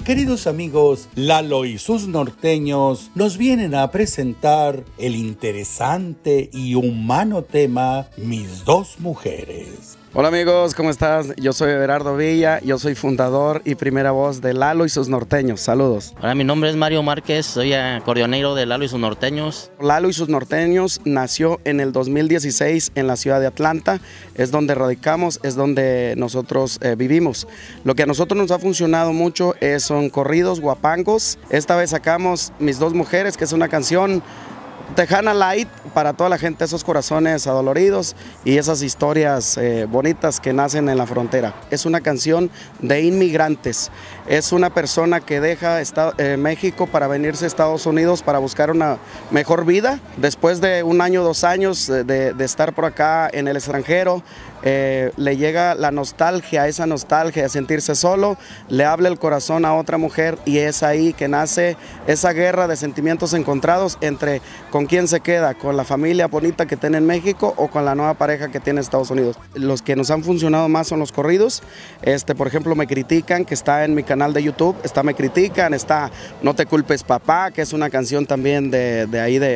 Queridos amigos, Lalo y sus norteños nos vienen a presentar el interesante y humano tema Mis dos mujeres. Hola amigos, ¿cómo estás? Yo soy Everardo Villa, yo soy fundador y primera voz de Lalo y sus norteños. Saludos. Hola, mi nombre es Mario Márquez, soy acordeonero de Lalo y sus norteños. Lalo y sus norteños nació en el 2016 en la ciudad de Atlanta, es donde radicamos, es donde nosotros vivimos. Lo que a nosotros nos ha funcionado mucho son corridos, guapangos. Esta vez sacamos Mis dos mujeres, que es una canción tejana light para toda la gente, esos corazones adoloridos y esas historias bonitas que nacen en la frontera. Es una canción de inmigrantes, es una persona que deja México para venirse a Estados Unidos para buscar una mejor vida. Después de un año, 2 años de estar por acá en el extranjero, le llega la nostalgia, esa nostalgia de sentirse solo, le habla el corazón a otra mujer y es ahí que nace esa guerra de sentimientos encontrados entre con quién se queda, con la familia bonita que tiene en México o con la nueva pareja que tiene en Estados Unidos. Los que nos han funcionado más son los corridos. Por ejemplo, Me Critican, que está en mi canal de YouTube, Me Critican, está No te culpes papá, que es una canción también de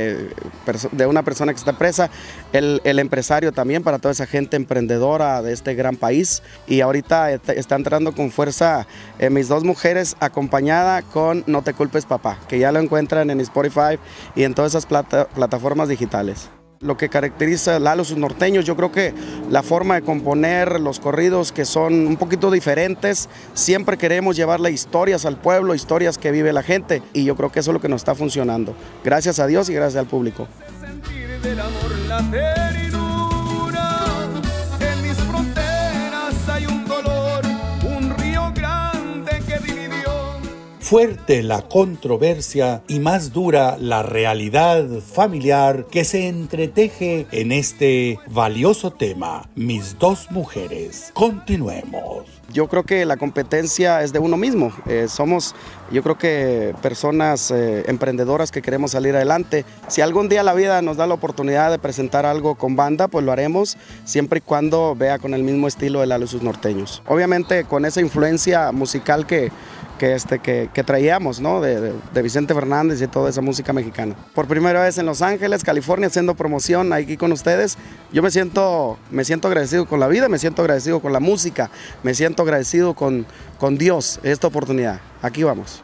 una persona que está presa, el empresario también para toda esa gente emprendedora de este gran país. Y ahorita está entrando con fuerza Mis dos mujeres, acompañada con No te culpes papá, que ya lo encuentran en Spotify y en todas esas plataformas digitales. Lo que caracteriza a Lalo y sus norteños, yo creo que la forma de componer los corridos, que son un poquito diferentes, siempre queremos llevarle historias al pueblo, historias que vive la gente, y yo creo que eso es lo que nos está funcionando. Gracias a Dios y gracias al público. Sentir del amor la ternura, en mis fronteras hay un dolor, un río grande que dividió. Fuerte la controversia y más dura la realidad familiar que se entreteje en este valioso tema, Mis dos mujeres. Continuemos. Yo creo que la competencia es de uno mismo. Somos, yo creo que personas emprendedoras que queremos salir adelante. Si algún día la vida nos da la oportunidad de presentar algo con banda, pues lo haremos, siempre y cuando vea con el mismo estilo de Lalo y sus norteños. Obviamente con esa influencia musical que traíamos, ¿no? de Vicente Fernández y toda esa música mexicana. Por primera vez en Los Ángeles, California, haciendo promoción aquí con ustedes. Yo me siento agradecido con la vida, me siento agradecido con la música, me siento agradecido con Dios esta oportunidad. Aquí vamos.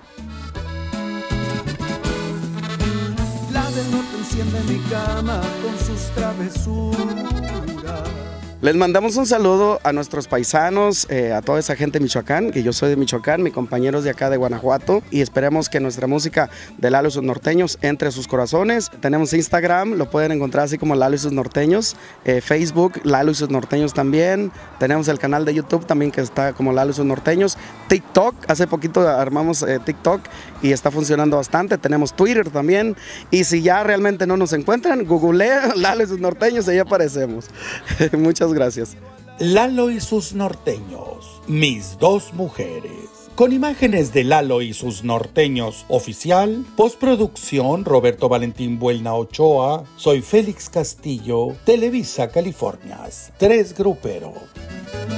La del norte enciende mi cama con sus travesuras. Les mandamos un saludo a nuestros paisanos, a toda esa gente de Michoacán, que yo soy de Michoacán, mis compañeros de acá de Guanajuato, y esperemos que nuestra música de Lalo y sus norteños entre a sus corazones. Tenemos Instagram, lo pueden encontrar así como Lalo y sus norteños, Facebook, Lalo y sus norteños también. Tenemos el canal de YouTube también que está como Lalo y sus norteños. TikTok, hace poquito armamos TikTok y está funcionando bastante. Tenemos Twitter también, y si ya realmente no nos encuentran, googlea Lalo y sus norteños y ahí aparecemos. Muchas gracias. Lalo y sus norteños, Mis dos mujeres. Con imágenes de Lalo y sus norteños oficial, postproducción Roberto Valentín Buelna Ochoa, soy Félix Castillo, Televisa Californias, 3 Grupero.